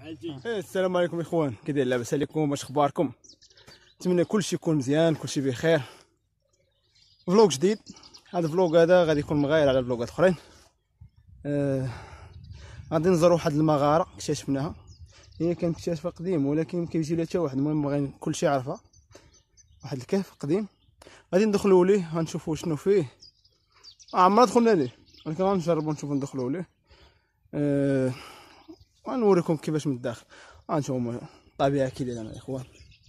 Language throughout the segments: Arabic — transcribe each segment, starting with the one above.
السلام عليكم اخوان، كي داير؟ لاباس عليكم؟ واش اخباركم؟ نتمنى كلشي يكون مزيان، كلشي بخير. فلوق جديد. هذا الفلوق هذا غادي يكون مغاير على الفلوقات اخرين. غادي نزورو واحد المغاره اكتشفناها، هي كانت مكتشفه قديم ولكن ما كيجي لها حتى واحد. المهم بغينا كلشي يعرفها. واحد الكهف قديم غادي ندخلوا ليه، غنشوفوا شنو فيه. عمرنا دخلنا ليه ولكن غنجربوا نشوفوا ندخلوا ليه. غنوريكم كيفاش من الداخل. غنشوفوا الطبيعه كي دايره الاخوان.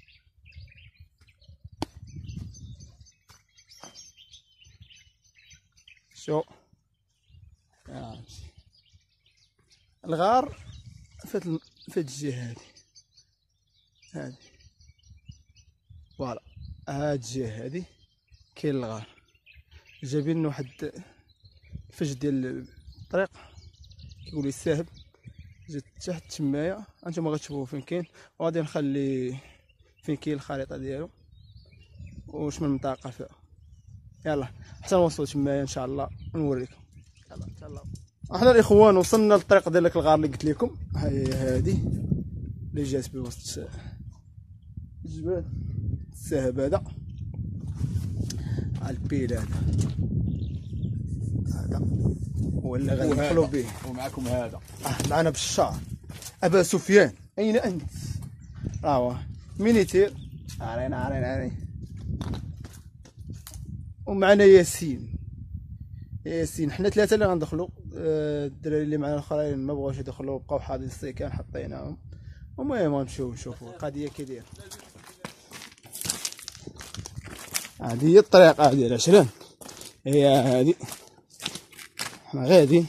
شو الغار في الجهه هذه فوالا، هاد الجهه هذه كاين الغار. جايبين واحد الفج ديال الطريق كيقولوا الساهب، جات تحت تمايا. انتما غتشوفوا فين كاين، وغادي نخلي فين كاين الخريطه ديالو وشمن المنطقه فيها. يلا حتى نوصلوا تمايا ان شاء الله ونوريكم. يلا ان شاء الله. احنا الاخوان وصلنا للطريق ديال داك الغار اللي قلت لكم. هي هذه اللي جات بوسط الجبال، الساهب هذا، البيل هذا هو اللي غادي ندخلوا به. ومعكم هذا معنا بشار ابا سفيان. اين انت؟ راهو مين يطير؟ عارين. ومعنا ياسين. حنا ثلاثه اللي غندخلوا. الدراري اللي معنا الاخرين ما بغاوش يدخلوا، بقاو حاضرين السيكان حطيناهم. المهم غنمشيو نشوفوا القضيه كي دايره. هذه هي الطريقه ديال العشرين، هي هذه. حنا غاديين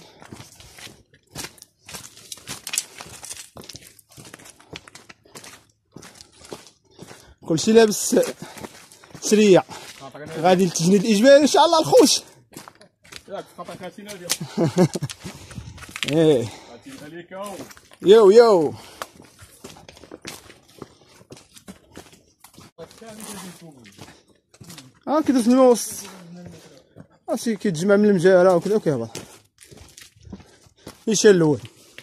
كلشي لابس سريع، غادي للتجنيد الاجباري ان شاء الله. الخوش ياك خطا كاتينا ديال ايه كاتينا ليك يو كيدوز من الوسط، هادشي كيتجمع من المجاره وكذا وكيهبط. يشال الاول.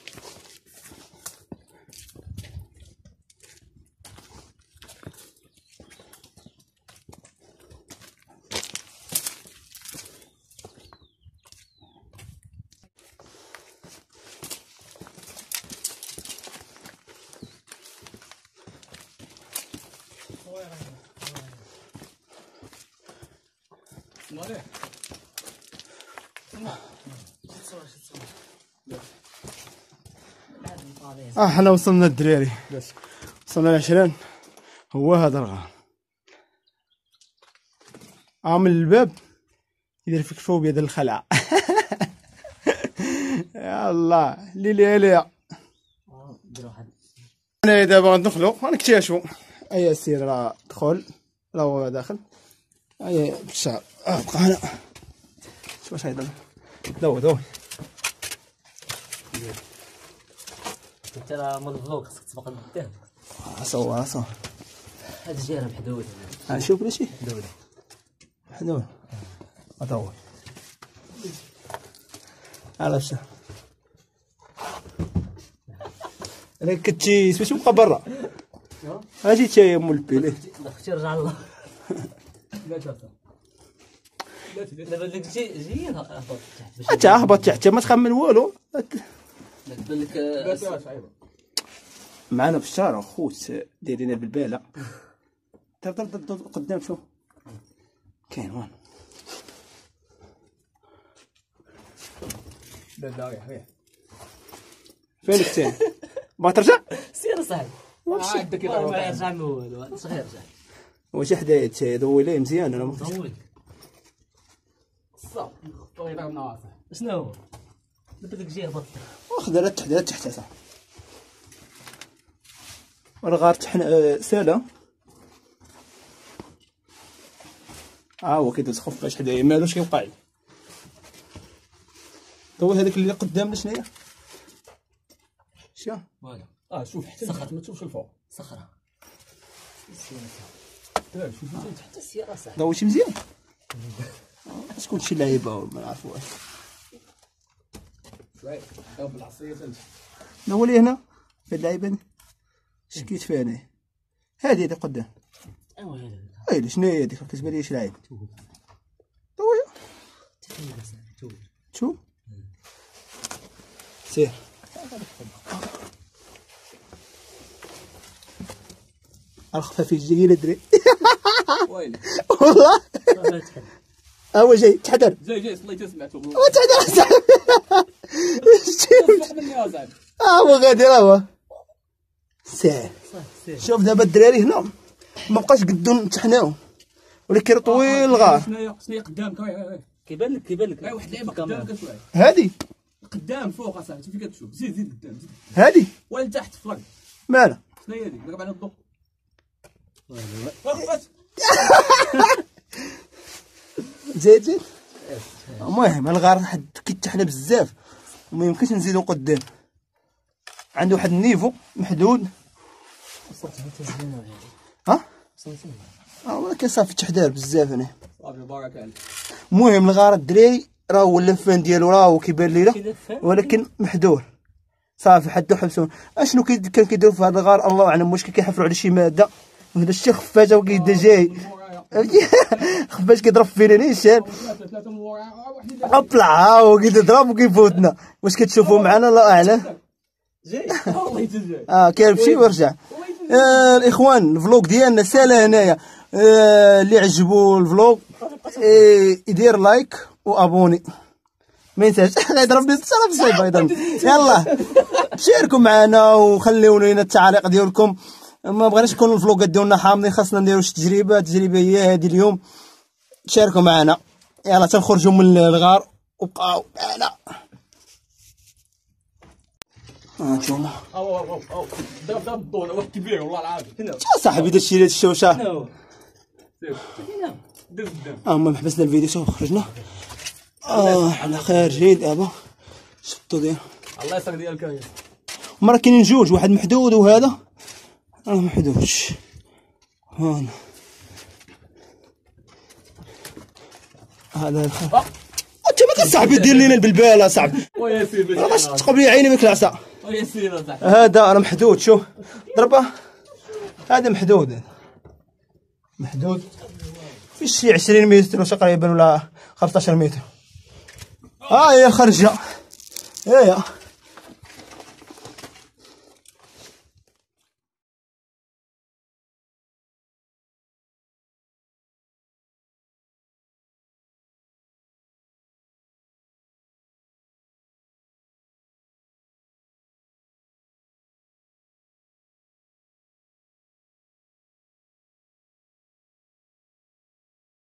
حنا وصلنا الدراري، وصلنا العشرين. هو هذا الغار. من الباب يدير فيك فوبيا ديال الخلعه. يا الله ليلي ليا. انا دابا غندخلو غنكتشفو. ايا سير راه دخل، راه هو داخل. ايا بشار بقى هنا. شوف واش هيدا. دو انت راه مول الفلوق خصك تسبق لقدام. صور هاد الجيره محدوده. شوف بلاتي محدوده. ادور على الشا. انا كنتي سميتو بقى برا. اجي تا يا مول البيلي. اختي رجع الله. لا تفهم. دابا داك جي هبط تحت. حتى هبط تحت ما تخمن والو. تبان لك معنا في الشارع خوت دايرين بالباله. ضرب قدام شوف كاين وين. لا ريح فين الثاني؟ ما ترجع؟ سير صاحبي. عندك ما يرجع من والو، صغير رجع. واش حدايا تهدو ليه مزيان؟ انا ما طويل صافي طويله ناصح. شنو هو؟ دابا داك الجي هبط. واخد راه تحت صاحبي. الغار سالا. هو كيدوز خفاش حدايا مالوش كيوقع لي. هو هذاك اللي قدامنا شناهي؟ شا فوالا. شوف حتى تحت ما تشوفش الفوق. صخره. شوف حتى السياره صاحبي. ضوي شي مزيان. شكون شي لعيبه ما نعرفوهاش. شويه ضرب العصيه تنت. هو اللي هنا هاد اللعيبه شكيت فيها انايا. هادي قدام. ايوا هذا ايوا شنو هي هادي؟ كتبان لي شي لعيب. شوف سير. الخفافي جايين الدري. ويلي والله هو جاي تحضر. جاي صليت سمعته تحضر. صح مني يا زعما هو غادي هو سير. شوف دابا الدراري هنا ما بقاش قدو نتحناو ولكن طويل الغار. شنو هي قدامك كيبان لك واحد اللعيبه قدامك شويه هادي قدام فوق اصاحبي فين كتشوف زيد قدام زيد هادي ولا لتحت في الارض مالها شنو هي هذه قرب على الضوء زيد. المهم الغار حد كيتحنا بزاف وما يمكنش نزيدو قدام. عنده واحد النيفو محدود. ها ولكن صافي تحضير بزاف هنا. صافي بارك عليك. المهم الغار الدراري راهو اللفان ديالو راهو كيبان لينا ولكن محدور صافي حدو حبسون. اشنو كان كيديروا في هذا الغار الله اعلم. واش كيحفروا على شي ماده وهذا الشيء خفاجه وكيدا جاي خفاش كيضرب فينا نيشان اطلع هو كيضرب وكيفوتنا. واش كتشوفوا معنا الله اعلم. جاي والله جاي كيمشي ويرجع. الاخوان الفلوق ديالنا سالا هنايا. اللي عجبو الفلوق يدير لايك وابوني ما ينساش. غيضربني الصرف الصيف يضربني. يلا شاركوا معنا وخليو لنا التعاليق ديالكم. ما بغيناش نكون الفلوقات ديالنا حامضين خاصنا نديرو شي تجربه. التجربه هي هذه اليوم. شاركوا معنا يلا تنخرجوا من الغار وبقاو معنا. هانتوما ضرب الضوء واحد كبير والله العظيم. صاحبي داكشي اللي الشوشه. دز قدام ما حبسنا الفيديو شوف خرجنا. حنا خارجين دابا. شفتو ديال الله يسر ديالك. مرة كاينين جوج واحد محدود وهذا محدودش. هذا انت ما كصاحبي دير لينا البلبال اصاحبي. ويا سيدي باش تقبل لي عيني بك العصا. ويا سيدي صاحبي هذا راه محدود شوف ضربه. هذا محدود في شي 20 متر واش تقريبا ولا 15 متر. ها هي خرجه. هي